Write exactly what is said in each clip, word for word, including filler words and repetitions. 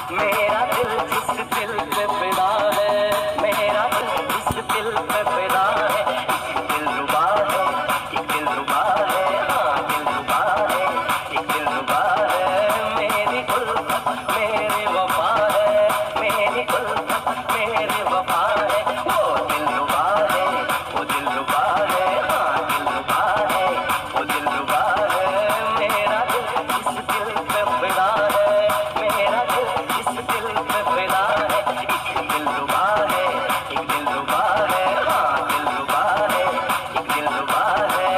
मेरा दिल जिस दिल पे फिदा है, मेरा दिल जिस दिल पे फिदा है, एक दिल रुबा है, एक दिल रुबा है, हाँ दिल रुबा है, एक दिल रुबा है। मेरी उल्फत मेरी वफा है, मेरी उल्फत मेरी वफा है। वो दिल रुबा है, वो दिल रुबा है, हाँ दिल रुबा है, वो दिल रुबा है। मेरा दिल जिस दिल पे फिदा है, मेरा दिल जिस दिल पे फिदा है, एक दिल रुबा है, एक दिल रुबा है, हाँ दिल रुबा है, एक दिल रुबा है।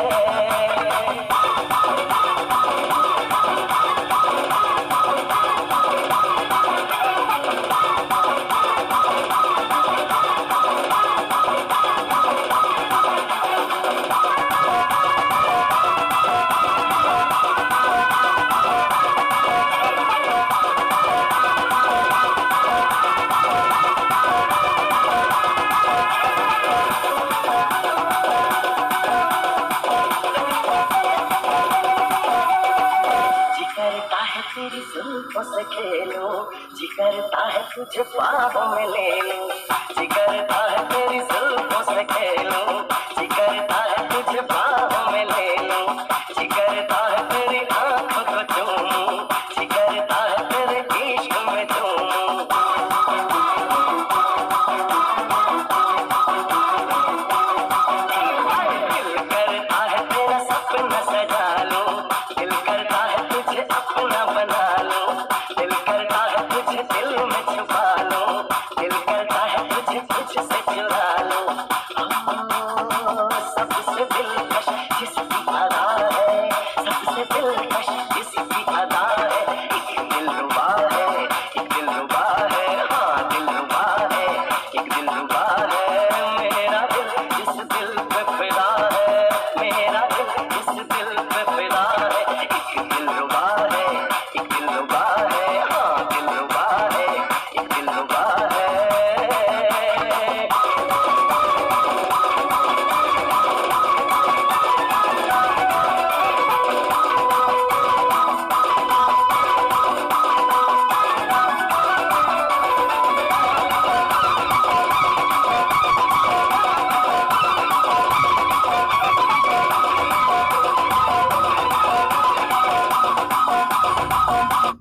जी करता है तेरी जुल्फों से खेलूं, जी करता है तुझे बाहों में ले लूं, जी करता है तेरी जुल्फों से खेलूं, जी करता है तुझे बाहों में ले लूं, जी करता है तेरी आंखों को चूमूं, जी करता है तेरे इश्क में झूमूं। दिल करता है तेरा सपना सजा लूं, दिल करता है तुझे अपना बना लूं, दिल करता है तुझे दिल में छुपा लूं, दिल करता है तुझे तुझसे चुरा लूं। ओ, सबसे दिलकश जिसकी अदा है, सबसे दिलकश जिसकी अदा है, एक दिल रुबा है, एक दिल रुबा है, हाँ दिल रुबा है, एक दिल रुबा है। मेरा दिल जिस दिल पे फिदा है, मेरा दिल जिस दिल पे फिदा है, एक दिल